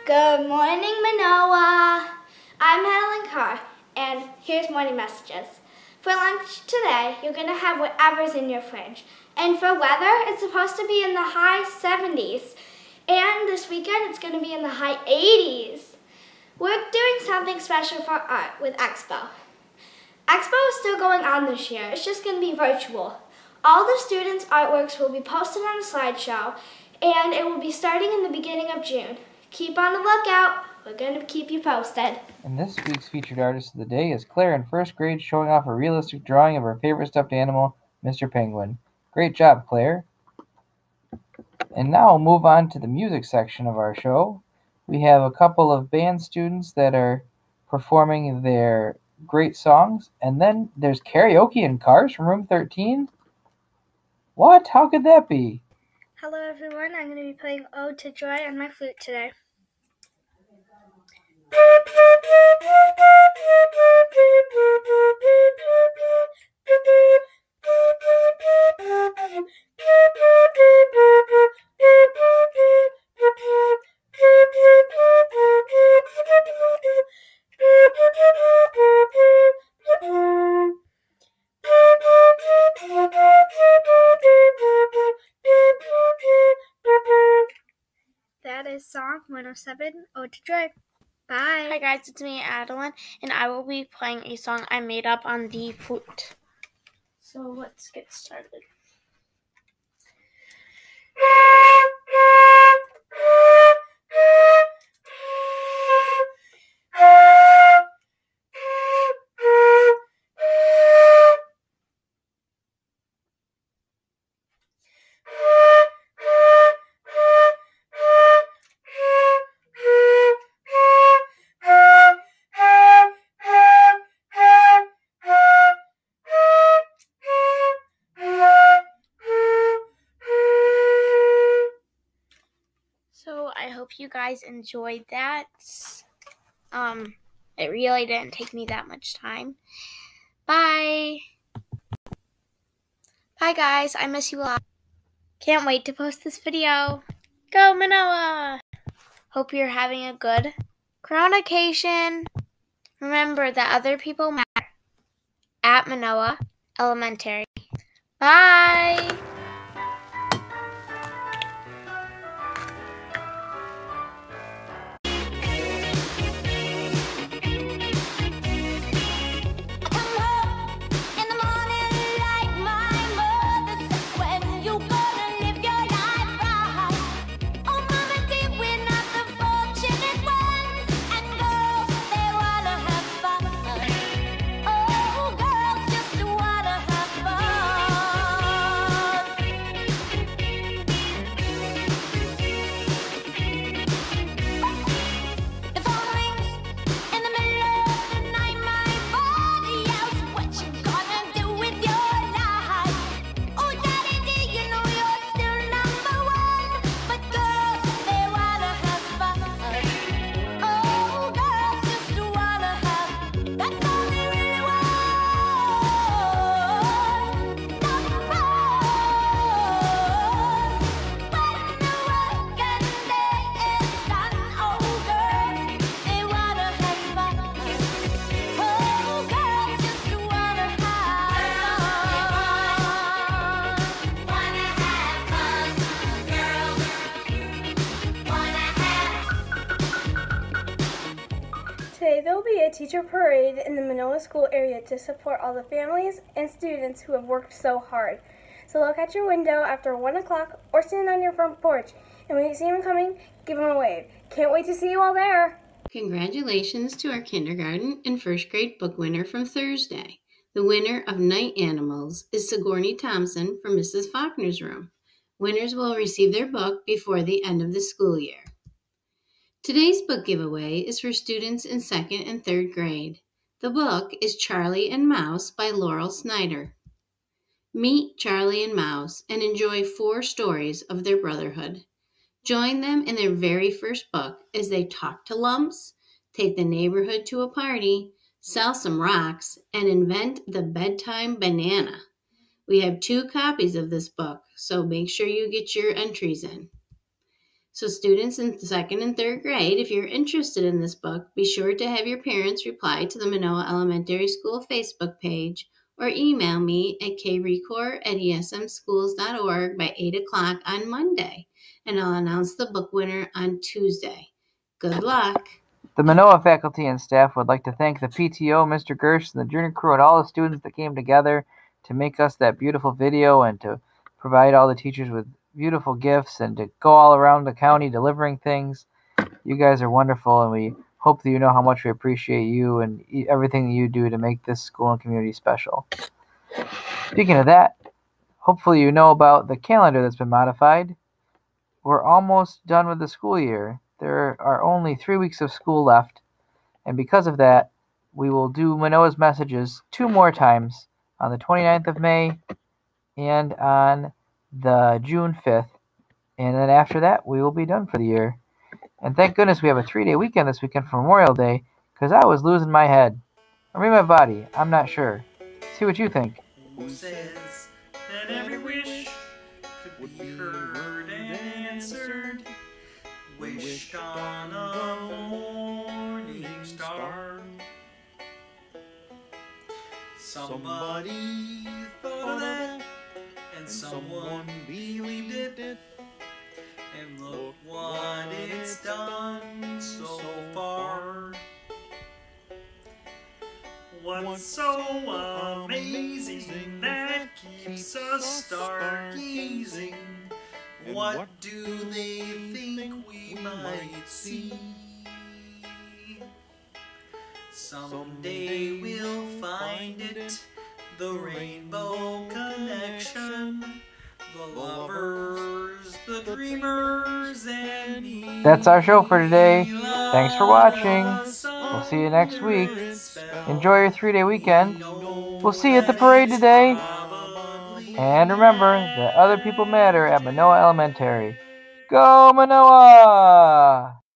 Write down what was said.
Good morning, Manoa. I'm Madeline Carr, and here's morning messages. For lunch today, you're going to have whatever's in your fridge. And for weather, it's supposed to be in the high 70s. And this weekend, it's going to be in the high 80s. We're doing something special for art with Expo. Expo is still going on this year. It's just going to be virtual. All the students' artworks will be posted on a slideshow, and it will be starting in the beginning of June. Keep on the lookout. We're going to keep you posted. And this week's featured artist of the day is Claire in first grade, showing off a realistic drawing of her favorite stuffed animal, Mr. Penguin. Great job, Claire. And now we'll move on to the music section of our show. We have a couple of band students that are performing their great songs, and then there's karaoke in Cars from Room 13. What? How could that be? Hello everyone, I'm going to be playing Ode to Joy on my flute today. That is Song 107, Ode to Joy. Bye. Hi guys, it's me, Adeline, and I will be playing a song I made up on the flute. So let's get started. So I hope you guys enjoyed that. It really didn't take me that much time. Bye. Bye guys, I miss you a lot. Can't wait to post this video. Go Manoa! Hope you're having a good Coronacation. Remember that other people matter. At Manoa Elementary. Bye! Today there will be a teacher parade in the Manoa school area to support all the families and students who have worked so hard. So look at your window after 1 o'clock or stand on your front porch, and when you see them coming, give them a wave. Can't wait to see you all there! Congratulations to our kindergarten and first grade book winner from Thursday. The winner of Night Animals is Sigourney Thompson from Mrs. Faulkner's room. Winners will receive their book before the end of the school year. Today's book giveaway is for students in 2nd and 3rd grade. The book is Charlie and Mouse by Laurel Snyder. Meet Charlie and Mouse and enjoy 4 stories of their brotherhood. Join them in their very first book as they talk to lumps, take the neighborhood to a party, sell some rocks, and invent the bedtime banana. We have 2 copies of this book, so make sure you get your entries in. So students in 2nd and 3rd grade, if you're interested in this book, be sure to have your parents reply to the Manoa Elementary School Facebook page or email me at krecor@esmschools.org by 8 o'clock on Monday, and I'll announce the book winner on Tuesday. Good luck! The Manoa faculty and staff would like to thank the PTO, Mr. Gersh, and the junior crew, and all the students that came together to make us that beautiful video and to provide all the teachers with beautiful gifts and to go all around the county delivering things. You guys are wonderful, and we hope that you know how much we appreciate you and everything that you do to make this school and community special. Speaking of that, hopefully you know about the calendar that's been modified. We're almost done with the school year. There are only 3 weeks of school left, and because of that, we will do Manoa's Messages 2 more times on the 29th of May and on the June 5th, and then after that, we will be done for the year. And thank goodness we have a 3-day weekend this weekend for Memorial Day, because I was losing my head. Or maybe my body, I'm not sure. See what you think. Who says that every wish could be heard and answered? Wished on a morning star. Somebody thought of that, and someone believed it. And look what it's done so far. What's so amazing that keeps us stargazing? What do they think we might see? Someday we'll find it, the rainbow connection, the lovers, the dreamers, and me. That's our show for today. Thanks for watching. We'll see you next week. Enjoy your 3-day weekend. We'll see you at the parade today. And remember that other people matter at Manoa Elementary. Go Manoa!